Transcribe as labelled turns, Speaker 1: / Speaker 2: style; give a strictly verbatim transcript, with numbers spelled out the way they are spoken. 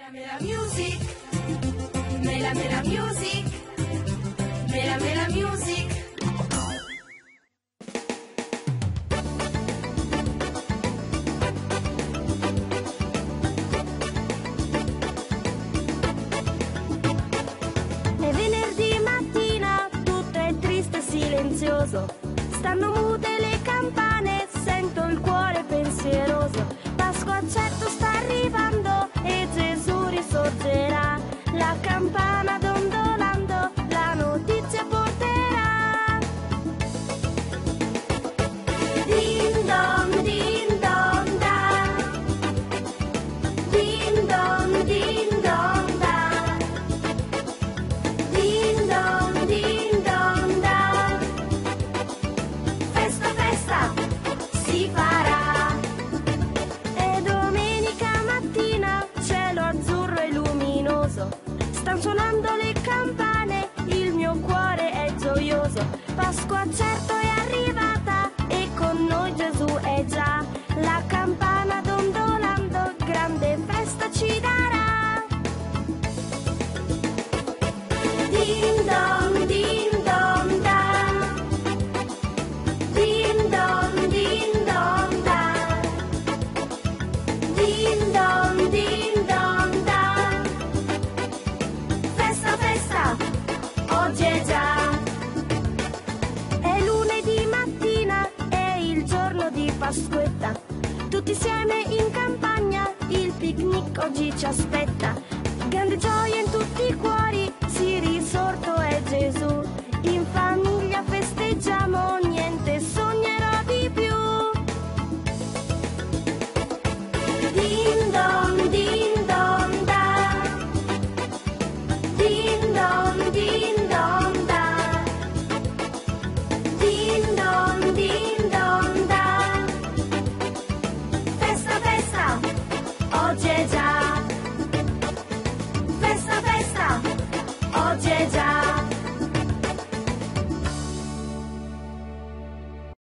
Speaker 1: Mela Mela Music, Mela Mela Music, Mela Mela Music.
Speaker 2: È venerdì mattina, tutto è triste e silenzioso. Stanno mute le campane, sento il cuore pensieroso. Pasqua certo sta arrivando e Gesù risorgerà. La campana dondolando la notizia porterà. Din don, din don da. Din don, din don da. Din don, din don da. Festa, festa si farà. È domenica mattina, cielo azzurro e luminoso. Stan suonando le campane, il mio cuore è gioioso. Pasqua certo è arrivata e con noi Gesù è già. La campana dondolando, grande festa ci darà. Din don, din don da. Din don, din don da. Din don, din don da. Festa, festa, oggi è già. È lunedì mattina, è il giorno di Pasquetta. Tutti insieme in campagna, il picnic oggi ci aspetta. Grande gioia in tutti i cuori, sì risorto è Gesù. In famiglia festeggiamo, niente sogno